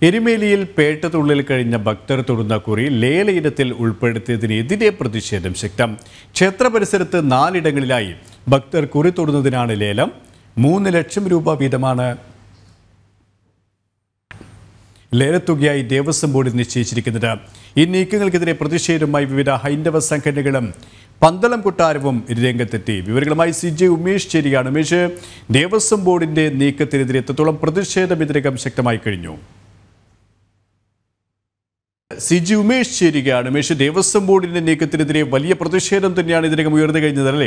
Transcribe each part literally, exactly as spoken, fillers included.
എരുമേലിയിൽ പേട്ടതുള്ളിൽ കഴിഞ്ഞ ഭക്തർ തൊടുന്ന കുറി ലേല ഇനത്തിൽ ഉൾപ്പെടുത്തിയതിനെതിരെ പ്രതിഷേധം ശക്തം. ക്ഷേത്ര പരിസരത്ത് നാലിടങ്ങളിലായി ഭക്തർ കുറി തൊടുന്നതിനാണ് ലേലം. മൂന്ന് ലക്ഷം രൂപ വീതമാണ് ലേലത്തുകയായി ദേവസ്വം ബോർഡ് നിശ്ചയിച്ചിരിക്കുന്നത്. ഈ നീക്കങ്ങൾക്കെതിരെ പ്രതിഷേധവുമായി വിവിധ ഹൈന്ദവ സംഘടനകളും പന്തളം കൊട്ടാരവും രംഗത്തെത്തി. വിവരങ്ങളുമായി സി ജെ ഉമേഷ് ചേരുകയാണ്. ഉമേഷ്, ദേവസ്വം ബോർഡിന്റെ നീക്കത്തിനെതിരെ എത്രത്തോളം പ്രതിഷേധം ഇതിനകം ശക്തമായി കഴിഞ്ഞു? സി ജി ഉമേഷ് ചേരുകയാണ്. ഉമേഷ്, ദേവസ്വം ബോർഡിന്റെ നീക്കത്തിനെതിരെ വലിയ പ്രതിഷേധം തന്നെയാണ് ഇതിനകം ഉയർന്നു കഴിഞ്ഞതല്ലേ?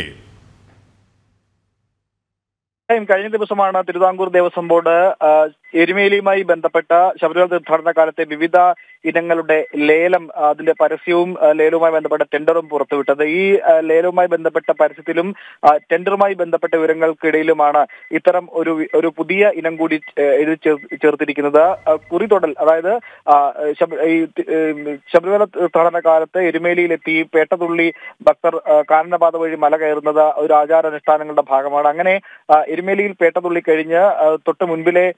കഴിഞ്ഞ ദിവസമാണ് തിരുവിതാംകൂർ ദേവസ്വം ബോർഡ് എരുമേലിയുമായി ബന്ധപ്പെട്ട ശബരിമല തീർത്ഥാടന കാലത്തെ വിവിധ ഇനങ്ങളുടെ ലേലം, അതിന്റെ പരസ്യവും ലേലവുമായി ബന്ധപ്പെട്ട ടെൻഡറും പുറത്തുവിട്ടത്. ഈ ലേലവുമായി ബന്ധപ്പെട്ട പരസ്യത്തിലും ടെൻഡറുമായി ബന്ധപ്പെട്ട വിവരങ്ങൾക്കിടയിലുമാണ് ഇത്തരം ഒരു ഒരു പുതിയ ഇനം കൂടി എഴുതി ചേർത്തിരിക്കുന്നത്. കുറിതൊടൽ, അതായത് ഈ ശബരിമല തീർത്ഥാടന കാലത്ത് എരുമേലിയിലെത്തി പേട്ടതുള്ളി ഭക്തർ കാനനപാത വഴി മല കയറുന്നത് ഒരു ആചാരാനുഷ്ഠാനങ്ങളുടെ ഭാഗമാണ്. അങ്ങനെ എരുമേലിയിൽ പേട്ടതുള്ളി കഴിഞ്ഞ് തൊട്ട് മുൻപിലെ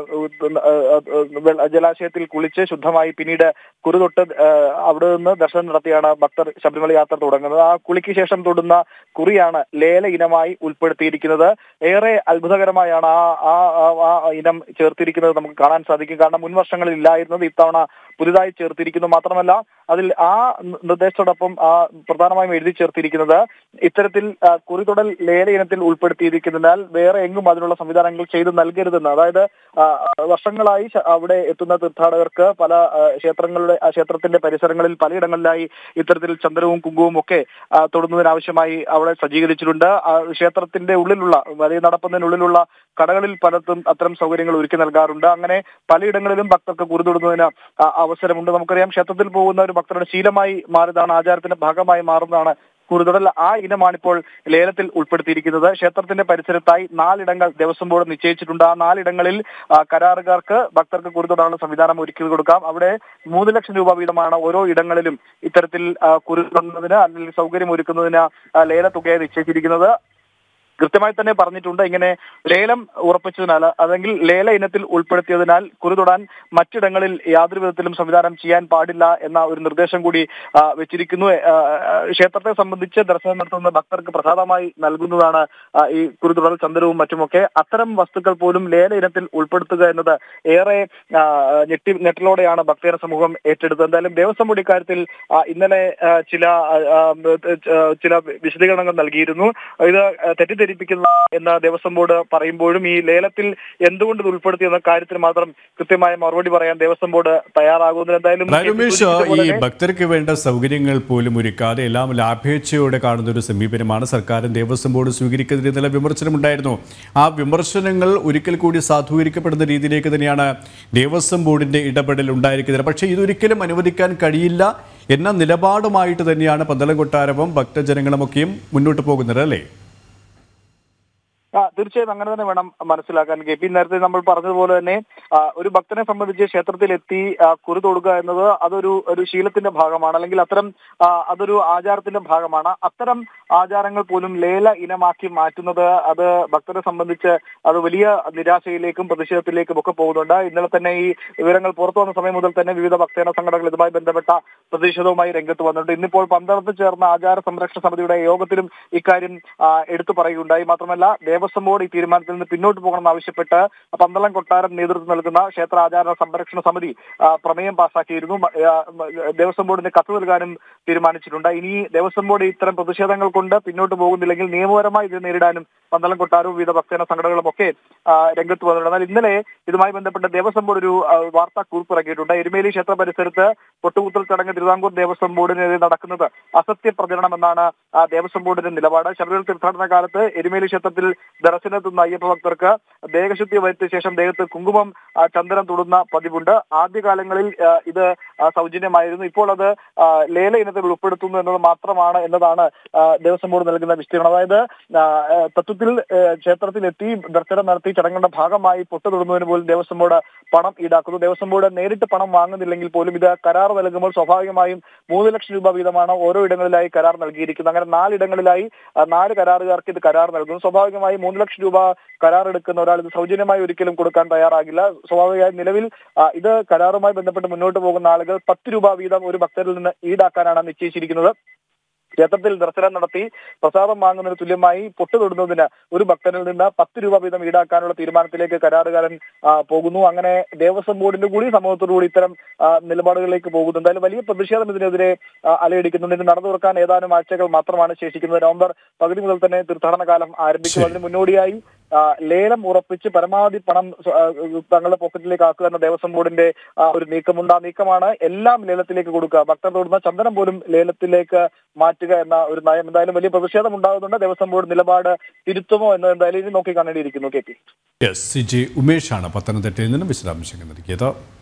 ജലാശയത്തിൽ കുളിച്ച് ശുദ്ധമായി പിന്നീട് കുറിതൊട്ട് അവിടെ നിന്ന് ദർശനം നടത്തിയാണ് ഭക്തർ ശബരിമല യാത്ര തുടങ്ങുന്നത്. ആ കുളിക്ക് ശേഷം തൊടുന്ന കുറിയാണ് ലേല ഇനമായി ഉൾപ്പെടുത്തിയിരിക്കുന്നത്. ഏറെ അത്ഭുതകരമായാണ് ആ ആ ഇനം ചേർത്തിരിക്കുന്നത് നമുക്ക് കാണാൻ സാധിക്കും. കാരണം മുൻ വർഷങ്ങളിൽ ഇല്ലായിരുന്നത് ഇത്തവണ പുതുതായി ചേർത്തിരിക്കുന്നു. മാത്രമല്ല അതിൽ ആ നിർദ്ദേശത്തോടൊപ്പം ആ പ്രധാനമായും എഴുതി ചേർത്തിരിക്കുന്നത് ഇത്തരത്തിൽ കുറിതൊടൽ ലേല ഇനത്തിൽ ഉൾപ്പെടുത്തിയിരിക്കുന്നതിനാൽ വേറെ എങ്ങും അതിനുള്ള സംവിധാനങ്ങൾ ചെയ്ത് നൽകരുതെന്ന്. അതായത് വർഷങ്ങളായി അവിടെ എത്തുന്ന തീർത്ഥാടകർക്ക് പല ക്ഷേത്രങ്ങളുടെ ക്ഷേത്രത്തിന്റെ പരിസരങ്ങളിൽ പലയിടങ്ങളിലായി ഇത്തരത്തിൽ ചന്ദനവും കുങ്കുമവും ഒക്കെ തൊടുന്നതിനാവശ്യമായി അവിടെ സജ്ജീകരിച്ചിട്ടുണ്ട്. ക്ഷേത്രത്തിന്റെ ഉള്ളിലുള്ള വലിയ നടപ്പുന്നതിനുള്ളിലുള്ള കടകളിൽ പലതും അത്തരം സൗകര്യങ്ങൾ ഒരുക്കി നൽകാറുണ്ട്. അങ്ങനെ പലയിടങ്ങളിലും ഭക്തർക്ക് കുറി തൊടുന്നതിന് അവസരമുണ്ട്. നമുക്കറിയാം, ക്ഷേത്രത്തിൽ പോകുന്ന ഒരു ഭക്തരുടെ ശീലമായി മാറിയതാണ്, ആചാരത്തിന്റെ ഭാഗമായി മാറുന്നതാണ് കുറിതൊടൽ. ആ ഇനമാണിപ്പോൾ ലേലത്തിൽ ഉൾപ്പെടുത്തിയിരിക്കുന്നത്. ക്ഷേത്രത്തിന്റെ പരിസരത്തായി നാലിടങ്ങൾ ദേവസ്വം ബോർഡ് നിശ്ചയിച്ചിട്ടുണ്ട്. ആ നാലിടങ്ങളിൽ കരാറുകാർക്ക് ഭക്തർക്ക് കുറിതൊടാനുള്ള സംവിധാനം ഒരുക്കി കൊടുക്കാം. അവിടെ മൂന്ന് ലക്ഷം രൂപ വീതമാണ് ഓരോ ഇടങ്ങളിലും ഇത്തരത്തിൽ കുറിതൊടുന്നതിന് അല്ലെങ്കിൽ സൗകര്യം ഒരുക്കുന്നതിന് ലേലത്തുകയായി നിശ്ചയിച്ചിരിക്കുന്നത്. കൃത്യമായി തന്നെ പറഞ്ഞിട്ടുണ്ട്, ഇങ്ങനെ ലേലം ഉറപ്പിച്ചതിനാൽ അല്ലെങ്കിൽ ലേല ഇനത്തിൽ ഉൾപ്പെടുത്തിയതിനാൽ കുറിതൊടാൻ മറ്റിടങ്ങളിൽ യാതൊരു വിധത്തിലും സംവിധാനം ചെയ്യാൻ പാടില്ല എന്ന ഒരു നിർദ്ദേശം കൂടി വെച്ചിരിക്കുന്നു. ക്ഷേത്രത്തെ സംബന്ധിച്ച് ദർശനം നടത്തുന്ന ഭക്തർക്ക് പ്രസാദമായി നൽകുന്നതാണ് ഈ കുറിതൊടൽ, ചന്ദനവും മറ്റുമൊക്കെ. അത്തരം വസ്തുക്കൾ പോലും ലേല ഇനത്തിൽ ഉൾപ്പെടുത്തുക എന്നത് ഏറെ ഞെട്ടി ഞെട്ടലോടെയാണ് ഭക്തജന സമൂഹം ഏറ്റെടുത്തത്. എന്തായാലും ദേവസ്വം ബോർഡ് ഇക്കാര്യത്തിൽ ഇന്നലെ ചില ചില വിശദീകരണങ്ങൾ നൽകിയിരുന്നു. ഇത് തെറ്റിദ്ധ എന്ന ദേവസ്വം ബോർഡ് പറയുമ്പോഴും ഈ ലേലത്തിൽ എന്തുകൊണ്ട് ഇത് ഉൾപ്പെടുത്തി എന്ന കാര്യത്തിൽ മാത്രം കൃത്യമായ മറുപടി പറയാൻ ദേവസ്വം ബോർഡ് തയ്യാറാകുന്നത്. എന്തായാലും ഈ ഭക്തർക്ക് വേണ്ട സൗകര്യങ്ങൾ പോലും ഒരുക്കാതെ എല്ലാം ലാഭേച്ഛയോടെ കാണുന്ന ഒരു സമീപനമാണ് സർക്കാരും ദേവസ്വം ബോർഡ് സ്വീകരിക്കുന്നതിന് എന്നുള്ള വിമർശനമുണ്ടായിരുന്നു. ആ വിമർശനങ്ങൾ ഒരിക്കൽ കൂടി സാധൂകരിക്കപ്പെടുന്ന രീതിയിലേക്ക് തന്നെയാണ് ദേവസ്വം ബോർഡിന്റെ ഇടപെടൽ ഉണ്ടായിരിക്കുന്നത്. പക്ഷേ ഇതൊരിക്കലും അനുവദിക്കാൻ കഴിയില്ല എന്ന നിലപാടുമായിട്ട് തന്നെയാണ് പന്തളം കൊട്ടാരവും ഭക്തജനങ്ങളുമൊക്കെയും മുന്നോട്ട് പോകുന്നത്, അല്ലേ? ആ തീർച്ചയായും അങ്ങനെ തന്നെ വേണം മനസ്സിലാക്കാൻ. കെ പി നേരത്തെ നമ്മൾ പറഞ്ഞതുപോലെ തന്നെ ഒരു ഭക്തനെ സംബന്ധിച്ച് ക്ഷേത്രത്തിൽ എത്തി കുറി തൊടുക എന്നത് അതൊരു ഒരു ശീലത്തിന്റെ ഭാഗമാണ്, അല്ലെങ്കിൽ അത്തരം അതൊരു ആചാരത്തിന്റെ ഭാഗമാണ്. അത്തരം ആചാരങ്ങൾ പോലും ലേല ഇനമാക്കി മാറ്റുന്നത് അത് ഭക്തരെ സംബന്ധിച്ച് അത് വലിയ നിരാശയിലേക്കും പ്രതിഷേധത്തിലേക്കും ഒക്കെ പോകുന്നുണ്ട്. ഇന്നലെ തന്നെ ഈ വിവരങ്ങൾ പുറത്തു വന്ന സമയം മുതൽ തന്നെ വിവിധ ഭക്തജന സംഘടനകൾ ഇതുമായി ബന്ധപ്പെട്ട പ്രതിഷേധവുമായി രംഗത്ത് വന്നിട്ടുണ്ട്. ഇന്നിപ്പോൾ പന്തളത്ത് ചേർന്ന ആചാര സംരക്ഷണ സമിതിയുടെ യോഗത്തിലും ഇക്കാര്യം എടുത്തു പറയുകയുണ്ടായി. മാത്രമല്ല ദേവസ്വം ബോർഡ് ഈ തീരുമാനത്തിൽ നിന്ന് പിന്നോട്ട് പോകണമെന്ന് ആവശ്യപ്പെട്ട് പന്തളം കൊട്ടാരം നേതൃത്വം നൽകുന്ന ക്ഷേത്ര ആചാര സംരക്ഷണ സമിതി പ്രമേയം പാസാക്കിയിരുന്നു. ദേവസ്വം ബോർഡിന് കത്ത് നൽകാനും തീരുമാനിച്ചിട്ടുണ്ട്. ഇനി ദേവസ്വം ബോർഡ് ഇത്തരം പ്രതിഷേധങ്ങൾ കൊണ്ട് പിന്നോട്ട് പോകുന്നില്ലെങ്കിൽ നിയമപരമായി ഇത് നേരിടാനും പന്തളം കൊട്ടാരവും വിവിധ ഭക്തജന സംഘടനകളും ഒക്കെ രംഗത്ത് വന്നിട്ടുണ്ട്. എന്നാൽ ഇന്നലെ ഇതുമായി ബന്ധപ്പെട്ട് ദേവസ്വം ബോർഡ് ഒരു വാർത്താ കുറിപ്പ് ഇറക്കിയിട്ടുണ്ട്. എരുമേലി ക്ഷേത്ര പരിസരത്ത് പൊട്ടുകുത്തൽ ചടങ്ങ് തിരുവിതാംകൂർ ദേവസ്വം ബോർഡിനെതിരെ നടക്കുന്നത് അസത്യ പ്രചരണം എന്നാണ് ദേവസ്വം ബോർഡിന്റെ നിലപാട്. ശബരിമല തീർത്ഥാടന കാലത്ത് എരുമേലി ക്ഷേത്രത്തിൽ ദർശനത്തുന്ന അയ്യപ്പ ഭക്തർക്ക് ദേഹശുദ്ധി വരുത്തിയ ശേഷം ദേഹത്ത് കുങ്കുമം ചന്ദനം തൊടുന്ന പതിവുണ്ട്. ആദ്യകാലങ്ങളിൽ ഇത് സൗജന്യമായിരുന്നു. ഇപ്പോൾ അത് ലേല ഇനത്തിൽ ഉൾപ്പെടുത്തുന്നു എന്നത് മാത്രമാണ് എന്നതാണ് ദേവസ്വം ബോർഡ് നൽകുന്ന വിശദീകരണം. അതായത് തത്വത്തിൽ ക്ഷേത്രത്തിൽ എത്തി ദർശനം നടത്തി ചടങ്ങുകളുടെ ഭാഗമായി പൊട്ടു തൊടുന്നതിന് പോലും ദേവസ്വം ബോർഡ് പണം ഈടാക്കുന്നു. ദേവസ്വം ബോർഡ് നേരിട്ട് പണം വാങ്ങുന്നില്ലെങ്കിൽ പോലും ഇത് കരാർ നൽകുമ്പോൾ സ്വാഭാവികമായും മൂന്ന് ലക്ഷം രൂപ വീതമാണ് ഓരോ ഇടങ്ങളിലായി കരാർ നൽകിയിരിക്കുന്നത്. അങ്ങനെ നാലിടങ്ങളിലായി നാല് കരാറുകാർക്ക് ഇത് കരാർ നൽകുന്നു. സ്വാഭാവികമായി മൂന്ന് രണ്ട് ലക്ഷം രൂപ കരാർ എടുക്കുന്ന ഒരാൾ ഇത് സൗജന്യമായി ഒരിക്കലും കൊടുക്കാൻ തയ്യാറാകില്ല. സ്വാഭാവികമായും നിലവിൽ ഇത് കരാറുമായി ബന്ധപ്പെട്ട് മുന്നോട്ട് പോകുന്ന ആളുകൾ പത്ത് രൂപ വീതം ഒരു ഭക്തരിൽ നിന്ന് ഈടാക്കാനാണ് നിശ്ചയിച്ചിരിക്കുന്നത്. ക്ഷേത്രത്തിൽ ദർശനം നടത്തി പ്രസാദം വാങ്ങുന്നതിന് തുല്യമായി പൊട്ട് തൊടുന്നതിന് ഒരു ഭക്തനിൽ നിന്ന് പത്ത് രൂപ വീതം ഈടാക്കാനുള്ള തീരുമാനത്തിലേക്ക് കരാറുകാരൻ പോകുന്നു. അങ്ങനെ ദേവസ്വം ബോർഡിന്റെ കൂടി സമൂഹത്തോടുകൂടി ഇത്തരം നിലപാടുകളിലേക്ക് പോകുന്നു. എന്തായാലും വലിയ പ്രതിഷേധം ഇതിനെതിരെ അലയടിക്കുന്നുണ്ട്. ഇത് നടന്നു തുറക്കാൻ ഏതാനും ആഴ്ചകൾ മാത്രമാണ് ശേഷിക്കുന്നത്. നവംബർ പകുതി മുതൽ തന്നെ തീർത്ഥാടന കാലം ആരംഭിക്കും. അതിന് മുന്നോടിയായി ലേലം ഉറപ്പിച്ച് പരമാവധി പണം തങ്ങളുടെ പോക്കറ്റിലേക്ക് ആക്കുക എന്ന ദേവസ്വം ബോർഡിന്റെ ഒരു നീക്കമുണ്ട്. ആ നീക്കമാണ് എല്ലാം ലേലത്തിലേക്ക് കൊടുക്കുക. ഭക്തർ തൊടുന്ന ചന്ദനം പോലും ലേലത്തിലേക്ക് മാറ്റുക എന്ന ഒരു നയം. എന്തായാലും വലിയ പ്രതിഷേധം ഉണ്ടാകുന്നുണ്ട്. ദേവസ്വം ബോർഡ് നിലപാട് തിരുത്തുമോ എന്ന് എന്തായാലും ഇനി നോക്കി കാണേണ്ടിയിരിക്കുന്നു. K P S C G ഉമേഷാണ് പത്തനംതിട്ടയിൽ നിന്നും വിശദാംശങ്ങൾ നൽകിയത്.